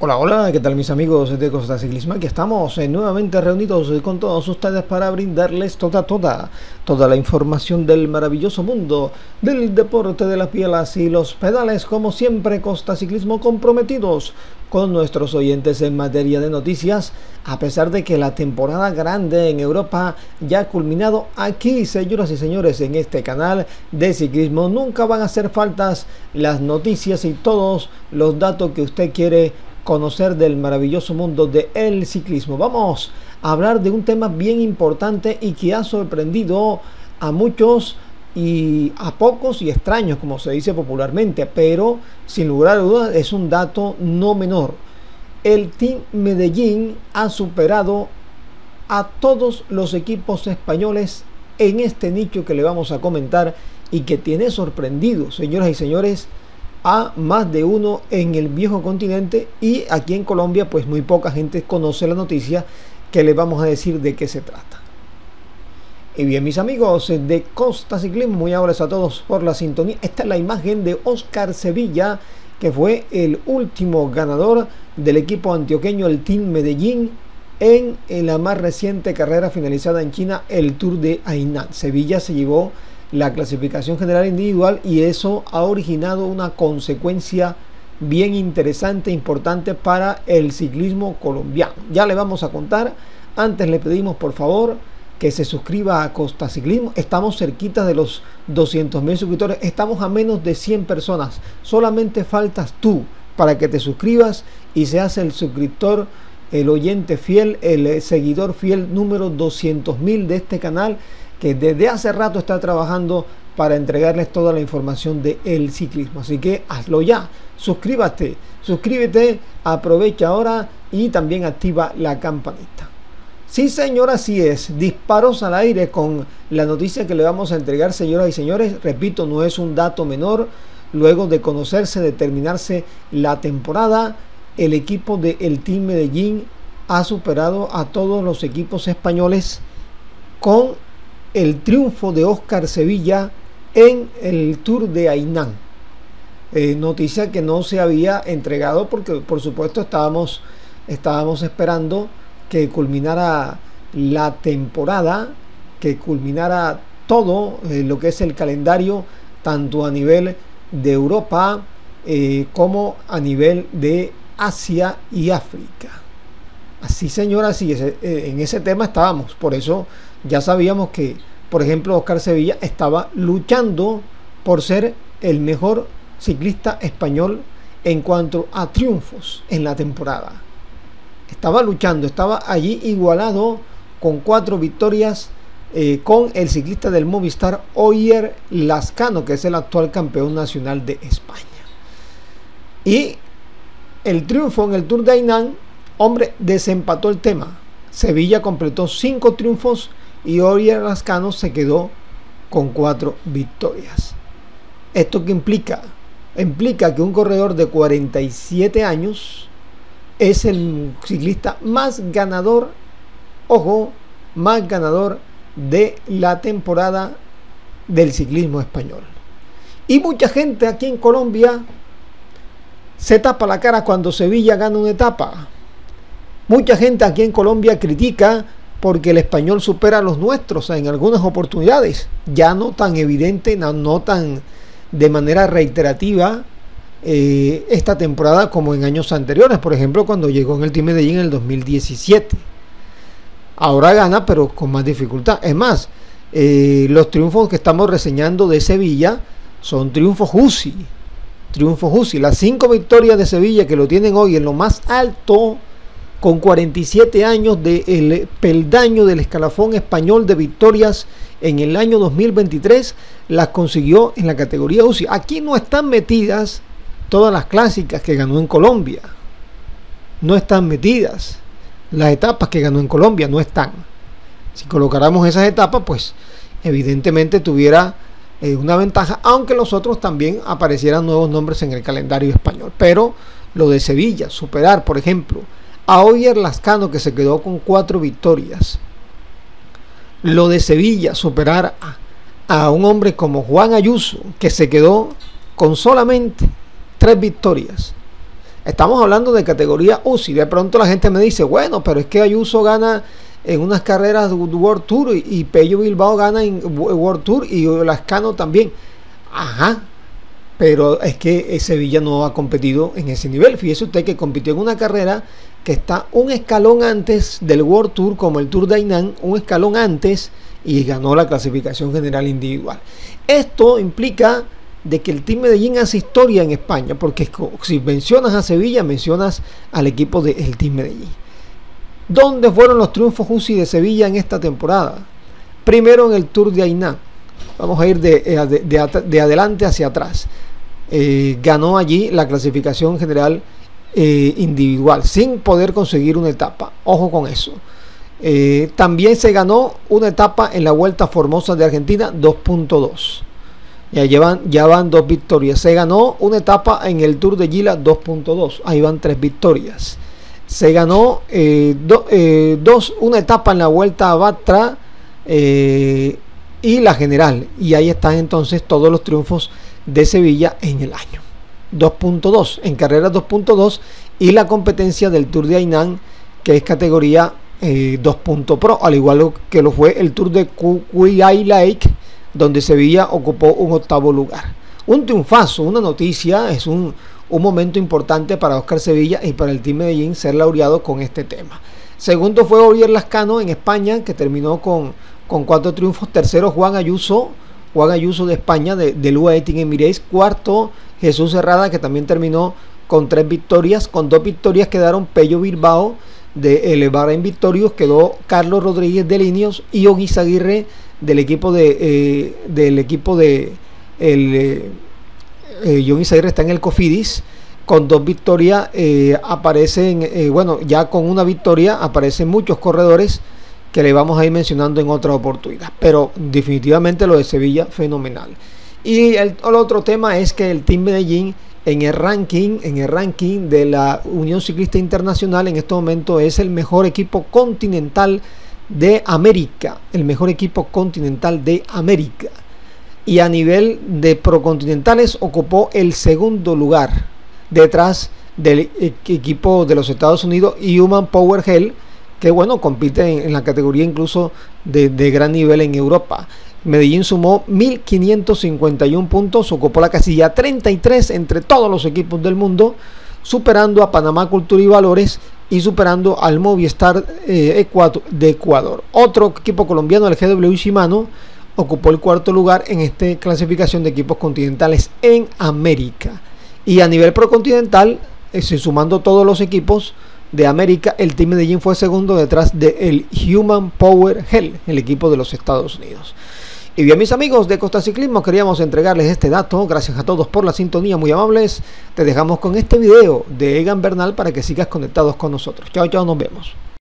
Hola, hola, ¿qué tal mis amigos de Costa Ciclismo? Aquí estamos nuevamente reunidos con todos ustedes para brindarles toda la información del maravilloso mundo del deporte de las bielas y los pedales, como siempre. Costa Ciclismo comprometidos con nuestros oyentes en materia de noticias, a pesar de que la temporada grande en Europa ya ha culminado. Aquí, señoras y señores, en este canal de ciclismo nunca van a hacer faltas las noticias y todos los datos que usted quiere conocer del maravilloso mundo del ciclismo. Vamos a hablar de un tema bien importante y que ha sorprendido a muchos y a pocos y extraños, como se dice popularmente, pero sin lugar a dudas es un dato no menor. El Team Medellín ha superado a todos los equipos españoles en este nicho que le vamos a comentar y que tiene sorprendido, señoras y señores, a más de uno en el viejo continente, y aquí en Colombia pues muy poca gente conoce la noticia que les vamos a decir de qué se trata. Y bien, mis amigos de Costa Ciclismo, muy amables a todos por la sintonía. Esta es la imagen de Oscar Sevilla, que fue el último ganador del equipo antioqueño, el Team Medellín, en la más reciente carrera finalizada en China, el Tour de Hainan. Sevilla se llevó la clasificación general individual y eso ha originado una consecuencia bien interesante, importante para el ciclismo colombiano. Ya le vamos a contar. Antes le pedimos por favor que se suscriba a Costa Ciclismo. Estamos cerquita de los 200.000 suscriptores, estamos a menos de 100 personas. Solamente faltas tú para que te suscribas y seas el suscriptor, el oyente fiel, el seguidor fiel número 200.000 de este canal, que desde hace rato está trabajando para entregarles toda la información del ciclismo. Así que hazlo ya, suscríbete, aprovecha ahora y también activa la campanita. Sí, señor, así es, disparos al aire con la noticia que le vamos a entregar, señoras y señores. Repito, no es un dato menor. Luego de conocerse, de terminarse la temporada, el equipo del Team Medellín ha superado a todos los equipos españoles con el triunfo de Oscar Sevilla en el Tour de Hainan. Noticia que no se había entregado porque por supuesto estábamos esperando que culminara la temporada, que culminara todo lo que es el calendario, tanto a nivel de Europa como a nivel de Asia y África. Así, señora, así es, en ese tema estábamos. Por eso ya sabíamos que, por ejemplo, Oscar Sevilla estaba luchando por ser el mejor ciclista español en cuanto a triunfos en la temporada. Estaba luchando, estaba allí igualado con 4 victorias con el ciclista del Movistar, Ogier Lascano, que es el actual campeón nacional de España. Y el triunfo en el Tour de Hainan, hombre, desempató el tema. Sevilla completó 5 triunfos y Ogier Lascano se quedó con 4 victorias. ¿Esto qué implica? Implica que un corredor de 47 años es el ciclista más ganador, ojo, más ganador de la temporada del ciclismo español. Y mucha gente aquí en Colombia se tapa la cara cuando Sevilla gana una etapa. Mucha gente aquí en Colombia critica porque el español supera a los nuestros en algunas oportunidades, ya no tan evidente, no tan de manera reiterativa esta temporada como en años anteriores. Por ejemplo, cuando llegó en el Team Medellín en el 2017. Ahora gana, pero con más dificultad. Es más, los triunfos que estamos reseñando de Sevilla son triunfos Jussi. Las 5 victorias de Sevilla, que lo tienen hoy en lo más alto, con 47 años, del peldaño del escalafón español de victorias en el año 2023, las consiguió en la categoría UCI. Aquí no están metidas todas las clásicas que ganó en Colombia. No están metidas las etapas que ganó en Colombia, no están. Si colocáramos esas etapas, pues evidentemente tuviera una ventaja, aunque los otros también aparecieran nuevos nombres en el calendario español. Pero lo de Sevilla, superar, por ejemplo, a Ogier Lascano, que se quedó con 4 victorias. Lo de Sevilla, superar a un hombre como Juan Ayuso, que se quedó con solamente 3 victorias. Estamos hablando de categoría UCI. De pronto la gente me dice, bueno, pero es que Ayuso gana en unas carreras de World Tour y Pello Bilbao gana en World Tour y Lascano también. Ajá, pero es que Sevilla no ha competido en ese nivel. Fíjese usted que compitió en una carrera que está un escalón antes del World Tour, como el Tour de Hainan, un escalón antes, y ganó la clasificación general individual. Esto implica de que el Team Medellín hace historia en España, porque si mencionas a Sevilla, mencionas al equipo del Team Medellín. ¿Dónde fueron los triunfos UCI de Sevilla en esta temporada? Primero en el Tour de Hainan. Vamos a ir de adelante hacia atrás. Ganó allí la clasificación general individual sin poder conseguir una etapa. Ojo con eso. También se ganó una etapa en la Vuelta Formosa de Argentina 2.2. Ya van 2 victorias. Se ganó una etapa en el Tour de Gila 2.2. Ahí van 3 victorias. Se ganó una etapa en la Vuelta a Batra y la general. Y ahí están entonces todos los triunfos de Sevilla en el año. 2.2 en carreras 2.2 y la competencia del Tour de Hainan, que es categoría 2.pro, al igual que lo fue el Tour de Kuai Lake, donde Sevilla ocupó un 8º lugar. Un triunfazo, una noticia, es un momento importante para Óscar Sevilla y para el Team Medellín ser laureado con este tema. Segundo fue Ogier Lascano en España, que terminó con 4 triunfos. Tercero Juan Ayuso de España, del UAE Team Emirates. Cuarto Jesús Herrada, que también terminó con 3 victorias. Con 2 victorias quedaron Pello Bilbao de El Bahrain Victorious, quedó Carlos Rodríguez de Linios y Oguiz Aguirre del equipo de Oguiz Aguirre está en el Cofidis. Con 2 victorias aparecen, ya con una victoria aparecen muchos corredores que le vamos a ir mencionando en otra oportunidad, pero definitivamente lo de Sevilla fenomenal. Y el otro tema es que el Team Medellín en el ranking de la Unión Ciclista Internacional en este momento es el mejor equipo continental de América, y a nivel de procontinentales ocupó el 2º lugar detrás del equipo de los Estados Unidos, Human Power Hell, que bueno, compite en la categoría incluso de gran nivel en Europa. Medellín sumó 1.551 puntos, ocupó la casilla 33 entre todos los equipos del mundo, superando a Panamá Cultura y Valores y superando al Movistar de Ecuador. Otro equipo colombiano, el GW Shimano, ocupó el 4º lugar en esta clasificación de equipos continentales en América. Y a nivel procontinental, sumando todos los equipos de América, el Team Medellín fue segundo detrás del Human Power Hell, el equipo de los Estados Unidos. Y bien, mis amigos de Costa Ciclismo, queríamos entregarles este dato. Gracias a todos por la sintonía, muy amables. Te dejamos con este video de Egan Bernal para que sigas conectados con nosotros. Chao, chao, nos vemos.